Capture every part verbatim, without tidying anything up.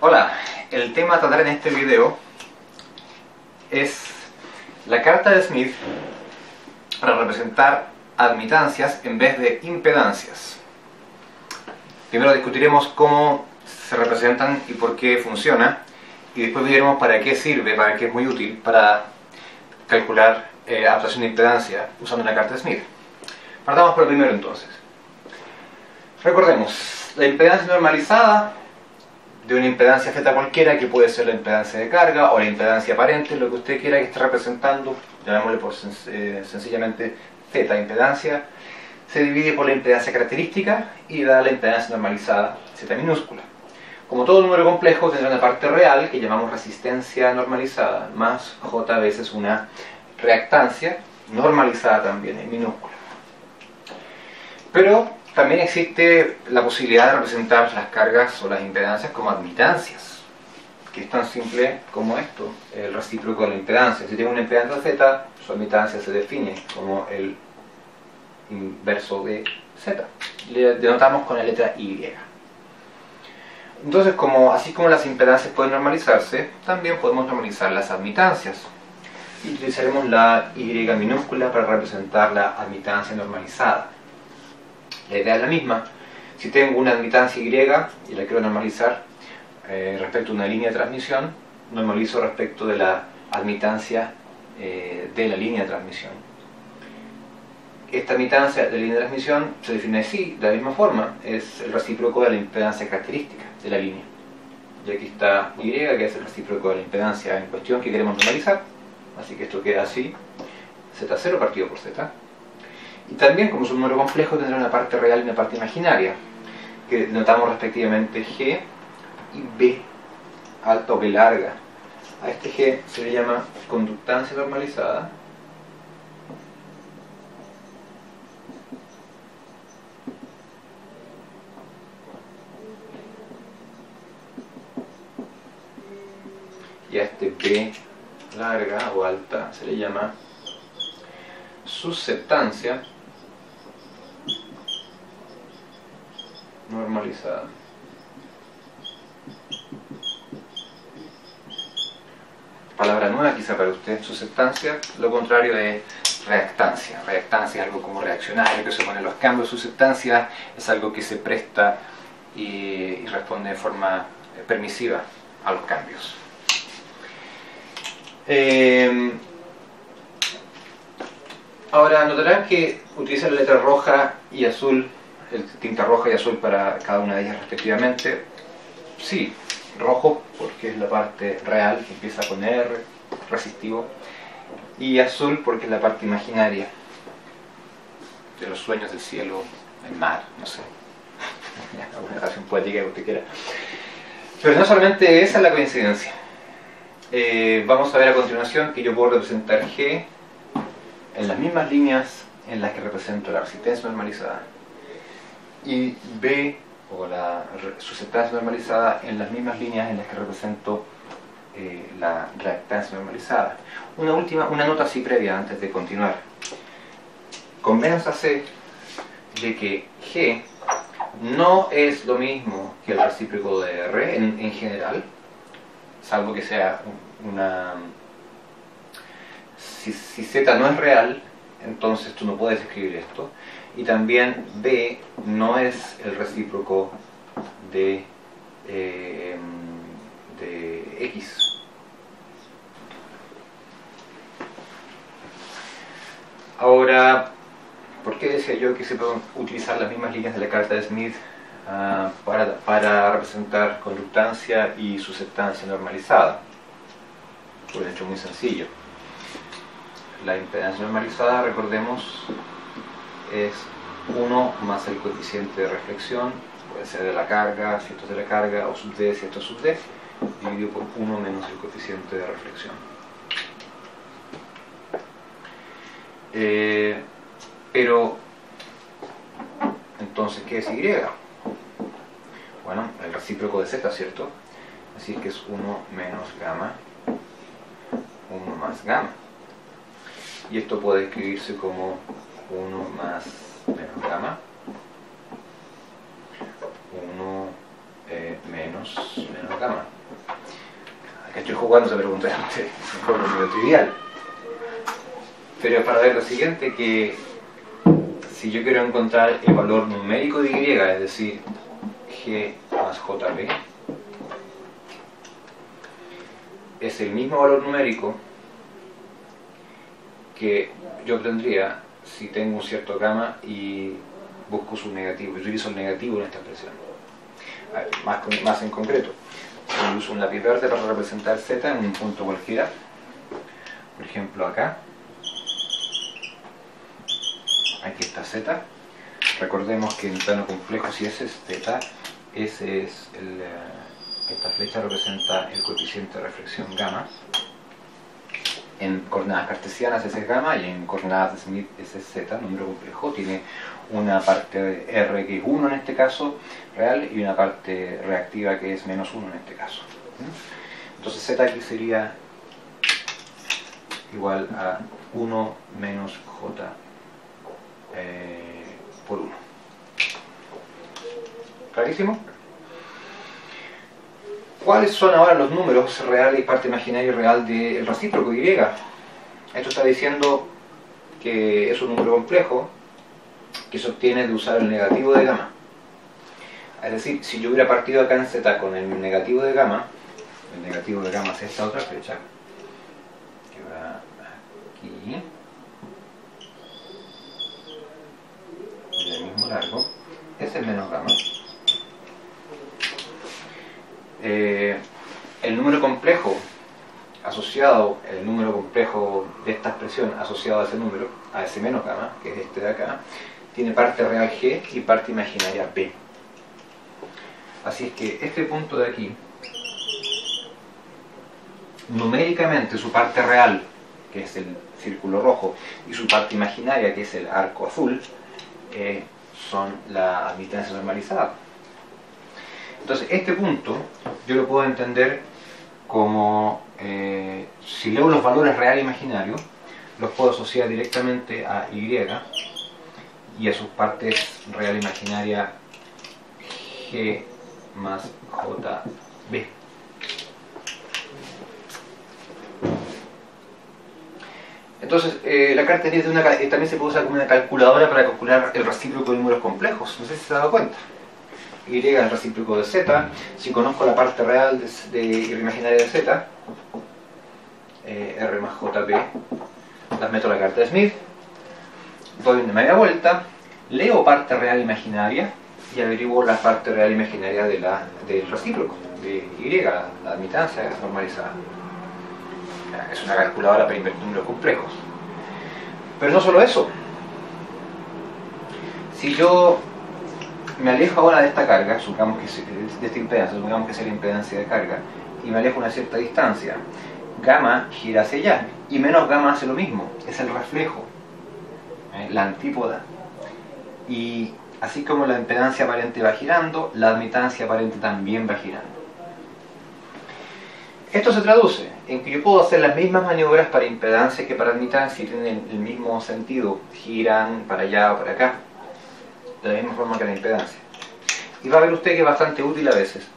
Hola, el tema a tratar en este video es la carta de Smith para representar admitancias en vez de impedancias. Primero discutiremos cómo se representan y por qué funciona, y después veremos para qué sirve, para qué es muy útil para calcular eh, adaptación de impedancia usando la carta de Smith. Partamos por el primero entonces. Recordemos, la impedancia normalizada de una impedancia Z cualquiera, que puede ser la impedancia de carga o la impedancia aparente, lo que usted quiera que esté representando, llamémosle por sen eh, sencillamente Z impedancia, se divide por la impedancia característica y da la impedancia normalizada Z minúscula. Como todo número complejo tendrá una parte real que llamamos resistencia normalizada, más J veces una reactancia normalizada también en minúscula. Pero también existe la posibilidad de representar las cargas o las impedancias como admitancias, que es tan simple como esto, el recíproco de la impedancia. Si tengo una impedancia Z, su admitancia se define como el inverso de Z. Le denotamos con la letra Y. Entonces, como, así como las impedancias pueden normalizarse, también podemos normalizar las admitancias. Y utilizaremos la Y minúscula para representar la admitancia normalizada. La idea es la misma. Si tengo una admitancia Y y la quiero normalizar eh, respecto a una línea de transmisión, normalizo respecto de la admitancia eh, de la línea de transmisión. Esta admitancia de la línea de transmisión se define así, de la misma forma, es el recíproco de la impedancia característica de la línea. Y aquí está Y, que es el recíproco de la impedancia en cuestión que queremos normalizar. Así que esto queda así, Z cero partido por Z. Y también, como es un número complejo, tendrá una parte real y una parte imaginaria, que denotamos respectivamente G y B alta o B larga. A este G se le llama conductancia normalizada, y a este B larga o alta se le llama susceptancia normalizada. Palabra nueva quizá para usted, susceptancia, lo contrario de reactancia. Reactancia es algo como reaccionario, que se opone a los cambios. Susceptancia es algo que se presta y, y responde de forma permisiva a los cambios. Eh, ahora notarán que utiliza la letra roja y azul, el tinta roja y azul para cada una de ellas respectivamente. Sí, rojo porque es la parte real que empieza con R, resistivo, y azul porque es la parte imaginaria de los sueños del cielo, el mar, no sé, alguna relación poética que usted quiera. Pero no solamente esa es la coincidencia. Eh, vamos a ver a continuación que yo puedo representar G en las mismas líneas en las que represento la resistencia normalizada y B o la susceptancia normalizada en las mismas líneas en las que represento eh, la reactancia normalizada. Una última, una nota así previa antes de continuar. Convénzase de que G no es lo mismo que el recíproco de R en, en general, salvo que sea una... Si, si Z no es real, entonces tú no puedes escribir esto. Y también B no es el recíproco de, eh, de X. Ahora, ¿por qué decía yo que se pueden utilizar las mismas líneas de la carta de Smith uh, para, para representar conductancia y susceptancia normalizada? Por un hecho muy sencillo. La impedancia normalizada, recordemos, es uno más el coeficiente de reflexión, puede ser de la carga, si esto es de la carga, o sub D, si esto es sub D, dividido por uno menos el coeficiente de reflexión. Eh, pero, entonces, ¿qué es Y? Bueno, el recíproco de Z, ¿cierto? Así que es uno menos gamma, uno más gamma. Y esto puede escribirse como uno más menos gamma, uno eh, menos, menos gamma. estoy jugando, se preguntarán ustedes, es un juego medio trivial. Pero es para ver lo siguiente, que si yo quiero encontrar el valor numérico de Y, es decir, G más J B, es el mismo valor numérico que yo obtendría si tengo un cierto gamma y busco su negativo, y utilizo el negativo en esta expresión. A ver, más, con, más en concreto, yo uso un lápiz verde para representar Z en un punto cualquiera, por ejemplo acá, aquí está Z. Recordemos que en plano complejo, si ese es Z, ese es el, esta flecha representa el coeficiente de reflexión gamma. En coordenadas cartesianas ese es gamma, y en coordenadas de Smith ese es Z, número complejo. Tiene una parte R que es uno en este caso, real, y una parte reactiva que es menos uno en este caso. Entonces Z aquí sería igual a uno menos J eh, por uno. ¿Clarísimo? ¿Cuáles son ahora los números real y parte imaginaria y real del recíproco Y? Esto está diciendo que es un número complejo que se obtiene de usar el negativo de gamma. Es decir, si yo hubiera partido acá en Z con el negativo de gamma, el negativo de gamma es esta otra flecha, que va aquí, del mismo largo, ese es menos gamma. Eh, el número complejo asociado, el número complejo de esta expresión asociado a ese número, a ese menos gamma, que es este de acá, tiene parte real G y parte imaginaria B. Así es que este punto de aquí, numéricamente su parte real, que es el círculo rojo, y su parte imaginaria, que es el arco azul, eh, son la admitancia normalizada. Entonces este punto yo lo puedo entender como, eh, si leo los valores real e imaginario, los puedo asociar directamente a Y y a sus partes real e imaginaria G más J B. Entonces, eh, la carta de una, también se puede usar como una calculadora para calcular el recíproco de números complejos. No sé si se ha dado cuenta. Y es el recíproco de Z. Si conozco la parte real de, de, y imaginaria de Z, eh, R más J B, las meto a la carta de Smith, doy una media vuelta, leo parte real imaginaria y averiguo la parte real imaginaria de la, del recíproco, de Y, la, la admitancia normalizada. Es una calculadora para invertir números complejos. Pero no solo eso. Si yo me alejo ahora de esta carga, supongamos que de esta impedancia, supongamos que sea la impedancia de carga, y me alejo a una cierta distancia, gamma gira hacia allá, y menos gamma hace lo mismo, es el reflejo, ¿eh? La antípoda. Y así como la impedancia aparente va girando, la admitancia aparente también va girando. Esto se traduce en que yo puedo hacer las mismas maniobras para impedancia que para admitancia y tienen el mismo sentido, giran para allá o para acá, de la misma forma que la impedancia. Y va a ver usted que es bastante útil a veces.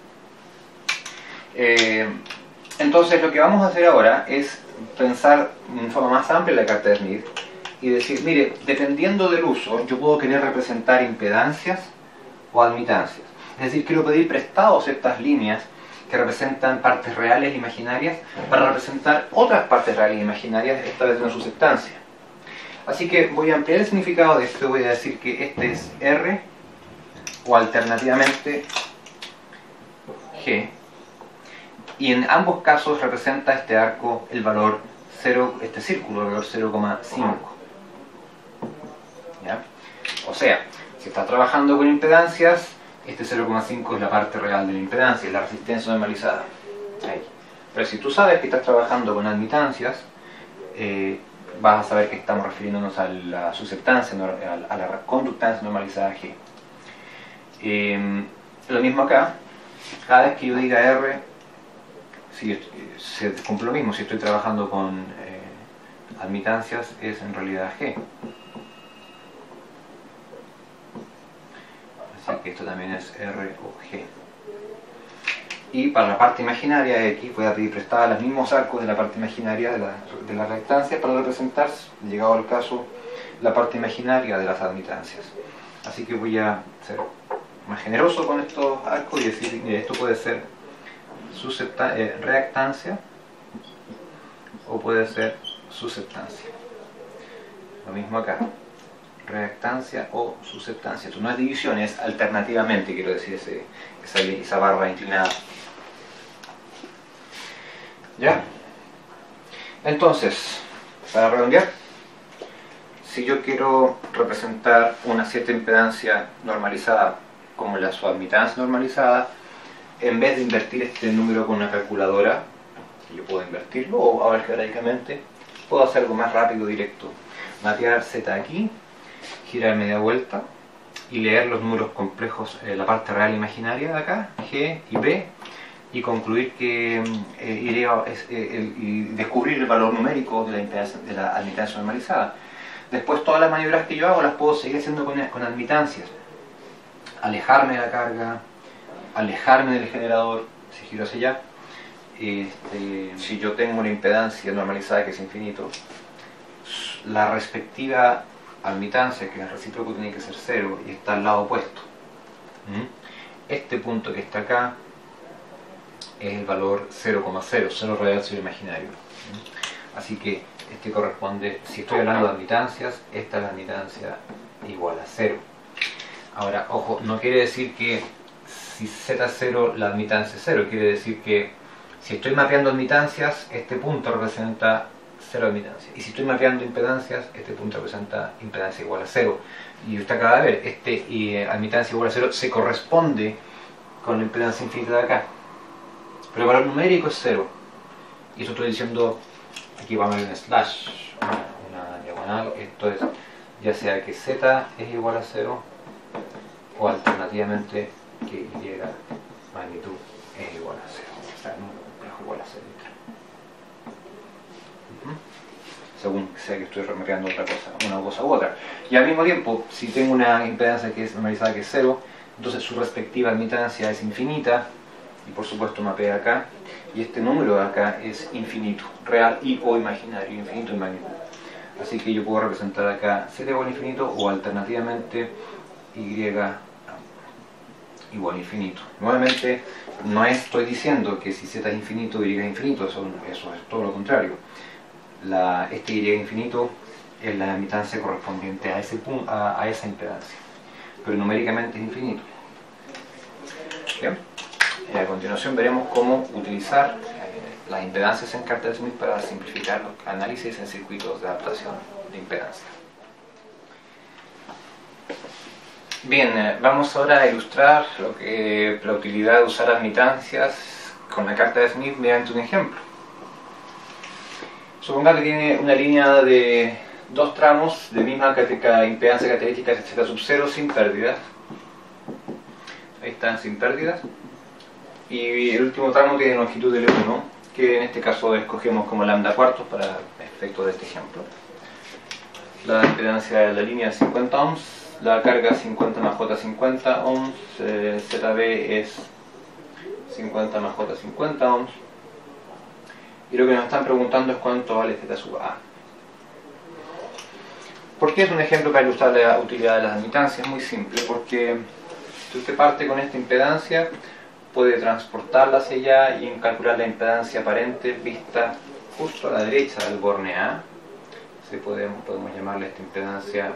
Eh, entonces lo que vamos a hacer ahora es pensar en forma más amplia la carta de Smith y decir, mire, dependiendo del uso, yo puedo querer representar impedancias o admitancias. Es decir, quiero pedir prestados estas líneas que representan partes reales e imaginarias para representar otras partes reales e imaginarias, esta vez de una subsectancia. Así que voy a ampliar el significado de esto, voy a decir que este es R, o alternativamente G, y en ambos casos representa este arco el valor cero, este círculo, el valor cero coma cinco. ¿Ya? O sea, si estás trabajando con impedancias, este cero coma cinco es la parte real de la impedancia, es la resistencia normalizada. Ahí. Pero si tú sabes que estás trabajando con admitancias, eh, vas a saber que estamos refiriéndonos a la susceptancia, a la conductancia normalizada G. Eh, lo mismo acá, cada vez que yo diga R, si, se cumple lo mismo, si estoy trabajando con eh, admitancias, es en realidad G. Así que esto también es R o G. Y para la parte imaginaria de X voy a pedir prestada los mismos arcos de la parte imaginaria de la, de la reactancia para representar, llegado al caso, la parte imaginaria de las admitancias. Así que voy a ser más generoso con estos arcos y decir, mire, esto puede ser eh, reactancia o puede ser susceptancia. Lo mismo acá, reactancia o susceptancia. Esto no es división, es alternativamente, quiero decir, ese, esa, esa barra inclinada. ¿Ya? Entonces, para redondear, si yo quiero representar una cierta impedancia normalizada como la subadmitancia normalizada, en vez de invertir este número con una calculadora, yo puedo invertirlo o algebraicamente, puedo hacer algo más rápido, directo. Mapear Z aquí, girar media vuelta y leer los números complejos, eh, la parte real imaginaria de acá, G y B, y concluir que eh, iré a, es, eh, el, y descubrir el valor numérico de la, de la admitancia normalizada. Después todas las maniobras que yo hago las puedo seguir haciendo con, con admitancias. Alejarme de la carga, alejarme del generador, si giro hacia allá. Este, si yo tengo una impedancia normalizada que es infinito, la respectiva admitancia, que es recíproco, tiene que ser cero y está al lado opuesto. Este punto que está acá es el valor cero coma cero, cero real, cero imaginario. Así que este corresponde, si estoy hablando de admitancias, esta es la admitancia igual a cero. Ahora, ojo, no quiere decir que si Z es cero, la admitancia es cero. Quiere decir que si estoy mapeando admitancias, este punto representa cero admitancia. Y si estoy mapeando impedancias, este punto representa impedancia igual a cero. Y usted acaba de ver, este eh, admitancia igual a cero se corresponde con la impedancia infinita de acá. Pero el valor numérico es cero. Y eso estoy diciendo, aquí vamos a ver un slash, una, una diagonal. Esto es, ya sea que Z es igual a cero, o alternativamente que Y magnitud es igual a cero. O sea, número complejo igual a cero. Según sea que estoy mapeando otra cosa, una cosa u otra. Y al mismo tiempo, si tengo una impedancia que es normalizada que es cero, entonces su respectiva admitancia es infinita, y por supuesto mapea acá, y este número de acá es infinito, real y o imaginario, infinito y magnitud. Así que yo puedo representar acá Z igual a infinito o alternativamente Y igual a infinito. Nuevamente, no estoy diciendo que si Z es infinito, Y es infinito, eso, eso es todo lo contrario. La, este Y infinito es la admitancia correspondiente a, ese punto, a, a esa impedancia, pero numéricamente es infinito. Bien. Y a continuación veremos cómo utilizar eh, las impedancias en carta de Smith para simplificar los análisis en circuitos de adaptación de impedancia. Bien, eh, vamos ahora a ilustrar lo que, la utilidad de usar admitancias con la carta de Smith mediante un ejemplo. Suponga que tiene una línea de dos tramos de misma impedancia característica Z sub cero sin pérdidas. Ahí están sin pérdidas. Y el último tramo tiene longitud L uno, que en este caso escogemos como lambda cuartos para efectos de este ejemplo. La impedancia de la línea es cincuenta ohms, la carga cincuenta más J cincuenta ohms, eh, Z B es cincuenta más J cincuenta ohms. Y lo que nos están preguntando es cuánto vale Z sub A. ¿Por qué es un ejemplo para ilustrar la utilidad de las admitancias? Muy simple, porque si usted parte con esta impedancia, puede transportarla hacia allá y calcular la impedancia aparente vista justo a la derecha del borne A. Si podemos, podemos llamarle esta impedancia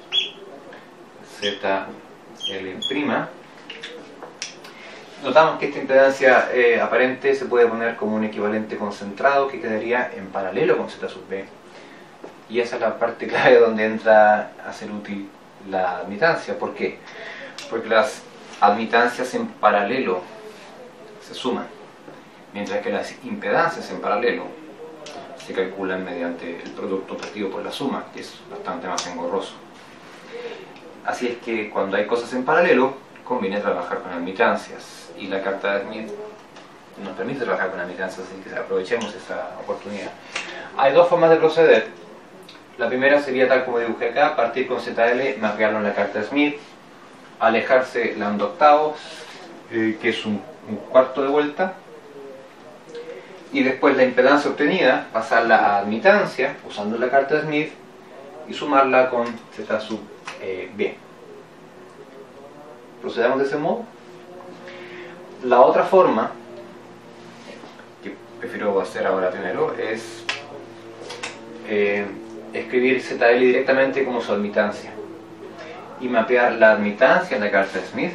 Z L'. Notamos que esta impedancia eh, aparente se puede poner como un equivalente concentrado que quedaría en paralelo con Z sub B. Y esa es la parte clave donde entra a ser útil la admitancia. ¿Por qué? Porque las admitancias en paralelo se suman, mientras que las impedancias en paralelo se calculan mediante el producto partido por la suma, que es bastante más engorroso. Así es que cuando hay cosas en paralelo, conviene trabajar con admitancias. Y la carta de Smith nos permite trabajar con admitancias, así que aprovechemos esa oportunidad. Hay dos formas de proceder. La primera sería tal como dibujé acá, partir con Z L, mapearlo en la carta de Smith, alejarse lambda octavos, eh, que es un, un cuarto de vuelta, y después la impedancia obtenida, pasarla a admitancia, usando la carta de Smith, y sumarla con Z sub eh, B. Procedamos de ese modo. La otra forma, que prefiero hacer ahora primero, es eh, escribir Z L directamente como su admitancia y mapear la admitancia en la carta de Smith,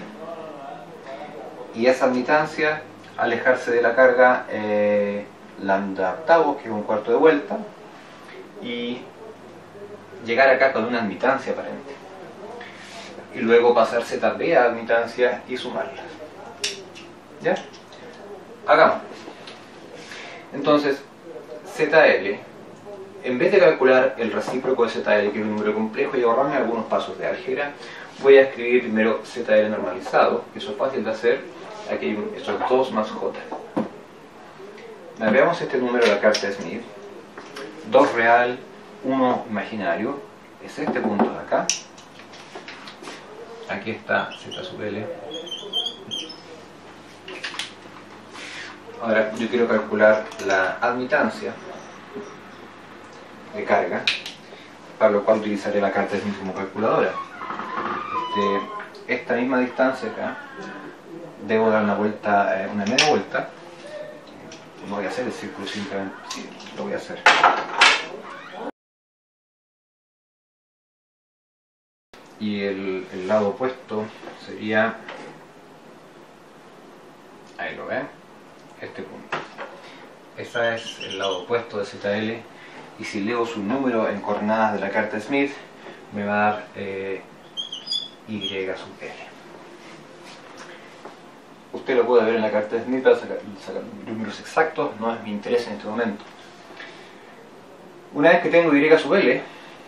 y esa admitancia alejarse de la carga eh, lambda octavos, que es un cuarto de vuelta, y llegar acá con una admitancia aparente, y luego pasar Z B a admitancia y sumarlas. ¿Ya? Hagamos. Entonces, Z L, en vez de calcular el recíproco de Z L, que es un número complejo, y ahorrarme algunos pasos de álgebra, voy a escribir primero Z L normalizado, que eso es fácil de hacer. Aquí hay estos dos más J. Veamos este número de la carta de Smith. dos real, uno imaginario. Es este punto de acá. Aquí está Z sub L. Ahora yo quiero calcular la admitancia de carga, para lo cual utilizaré la carta de Smith como calculadora. Este, esta misma distancia acá, debo dar una vuelta, eh, una media vuelta. No voy a hacer el círculo, simplemente sí, lo voy a hacer. Y el, el lado opuesto sería, ahí lo ven, este punto. Ese es el lado opuesto de Z L, y si leo su número en coordenadas de la carta Smith, me va a dar eh, Y sub L. Usted lo puede ver en la carta de Smith para sacar, sacar números exactos, no es mi interés en este momento. Una vez que tengo Y sub L,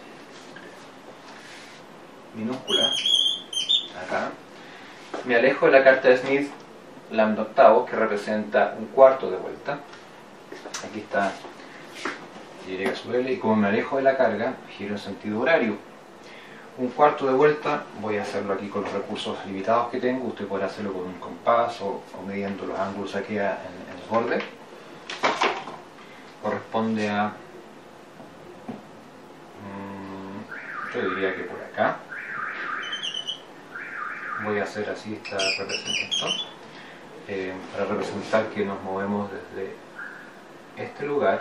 minúscula, acá, me alejo de la carta de Smith lambda octavos, que representa un cuarto de vuelta. Aquí está Y sub L, y como me alejo de la carga, giro en sentido horario. Un cuarto de vuelta, voy a hacerlo aquí con los recursos limitados que tengo. Usted podrá hacerlo con un compás o, o midiendo los ángulos aquí en, en el borde. Corresponde a, mmm, yo diría que por acá. Voy a hacer así esta representación, eh, para representar que nos movemos desde este lugar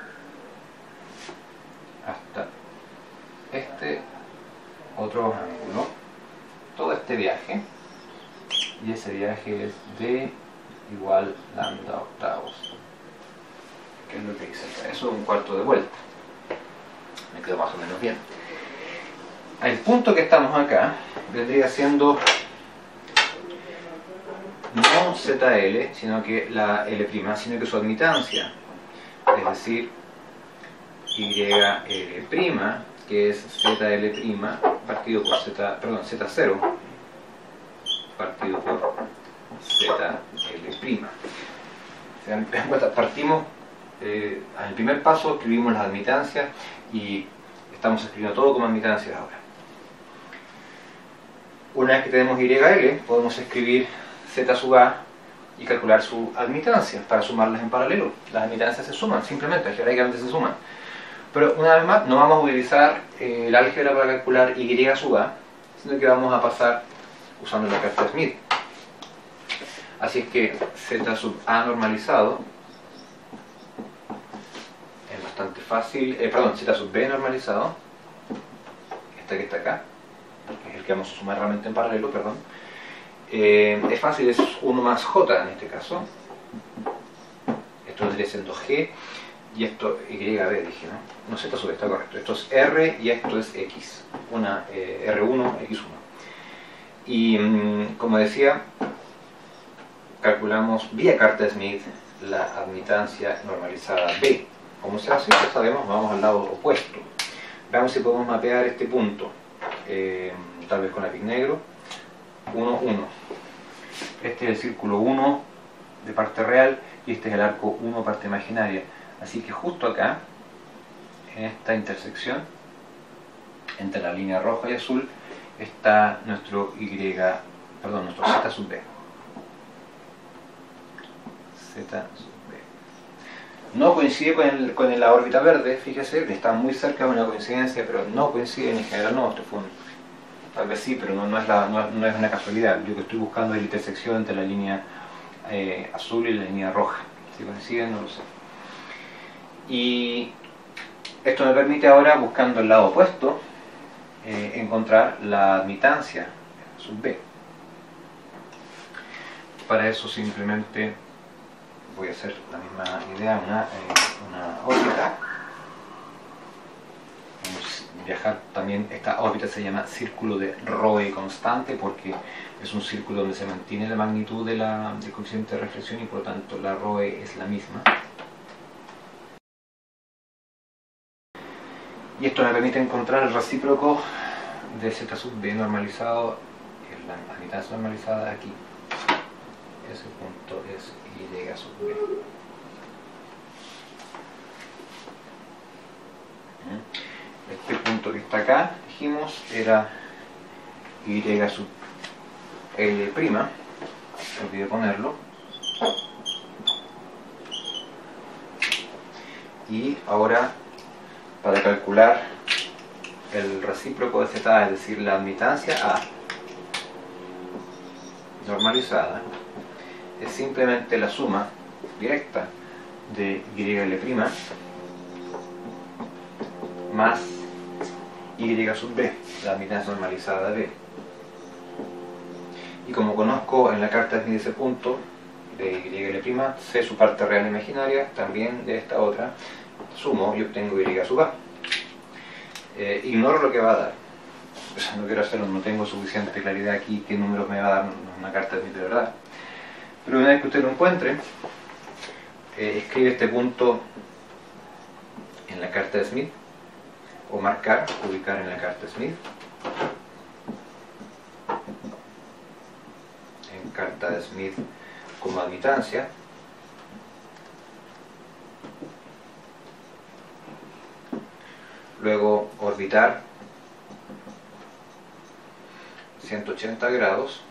hasta este otro ángulo, todo este viaje, y ese viaje es D igual lambda octavos, que es lo que dice acá. Eso es un cuarto de vuelta, me quedó más o menos bien. El punto que estamos acá vendría siendo no Z L, sino que la L', sino que su admitancia, es decir, Y L', que es Z L' partido por Z, perdón, Z cero partido por Z L'. Se dan cuenta, partimos, eh, al primer paso escribimos las admitancias y estamos escribiendo todo como admitancias ahora. Una vez que tenemos Y L, podemos escribir Z sub A y calcular su admitancia para sumarlas en paralelo. Las admitancias se suman, simplemente, algebraicamente se suman. Pero una vez más, no vamos a utilizar eh, el álgebra para calcular Y sub A, sino que vamos a pasar usando la carta de Smith. Así es que Z sub A normalizado es bastante fácil, eh, perdón, Z sub B normalizado, este que está acá, que es el que vamos a sumar realmente en paralelo, perdón, eh, es fácil, es uno más J en este caso. Esto vendría siendo G. Y esto Y B, dije, ¿no? No, Z sub, está correcto. Esto es R y esto es X. Una eh, R uno, X uno. Y mmm, como decía, calculamos vía carta de Smith la admitancia normalizada B. ¿Cómo se hace? Ya sabemos, vamos al lado opuesto. Veamos si podemos mapear este punto. Eh, tal vez con lápiz negro. uno, uno. Este es el círculo uno de parte real y este es el arco uno parte imaginaria. Así que justo acá, en esta intersección entre la línea roja y azul, está nuestro Y, perdón, nuestro Z sub B. Z sub B. No coincide con, el, con la órbita verde, fíjese, que está muy cerca de una coincidencia, pero no coincide en general, no, esto fue un, tal vez sí, pero no, no, es la, no, no es una casualidad. Yo que estoy buscando es la intersección entre la línea eh, azul y la línea roja. Si coinciden, no lo sé. Y esto me permite ahora, buscando el lado opuesto, eh, encontrar la admitancia sub B. Para eso simplemente voy a hacer la misma idea, una, eh, una órbita. Vamos a viajar también, esta órbita se llama círculo de Roe constante porque es un círculo donde se mantiene la magnitud de la, del coeficiente de reflexión y por lo tanto la Roe es la misma. Y esto me permite encontrar el recíproco de Z sub B normalizado, que es la admitancia normalizada aquí. Ese punto es Y sub B. Este punto que está acá, dijimos, era Y sub L', olvidé ponerlo. Y ahora, para calcular el recíproco de Z, es decir, la admitancia A normalizada, es simplemente la suma directa de Y' más Y sub B, la admitancia normalizada de B. Y como conozco en la carta de Smith ese punto de Y', sé su parte real e imaginaria, también de esta otra, sumo y obtengo Y sub A. Eh, ignoro lo que va a dar. O sea, no quiero hacerlo, no tengo suficiente claridad aquí qué números me va a dar una carta de Smith de verdad. Pero una vez que usted lo encuentre, eh, escribe este punto en la carta de Smith, o marcar, ubicar en la carta de Smith, en carta de Smith como admitancia, luego orbitar ciento ochenta grados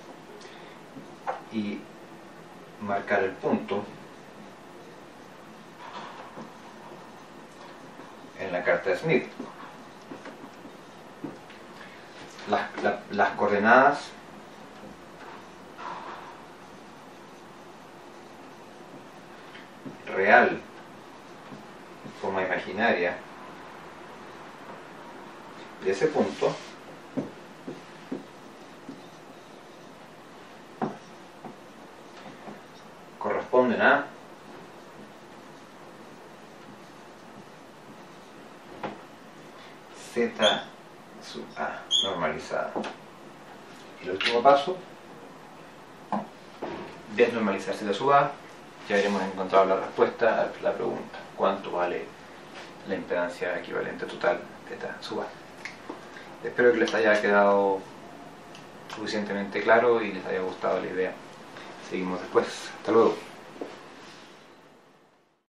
y marcar el punto en la carta de Smith. Las, la, las coordenadas real, forma imaginaria de ese punto corresponden a Z sub A normalizada. Y el último paso, desnormalizar Z sub A. Ya habremos encontrado la respuesta a la pregunta: ¿cuánto vale la impedancia equivalente total Z sub A? Espero que les haya quedado suficientemente claro y les haya gustado la idea. Seguimos después. Hasta luego.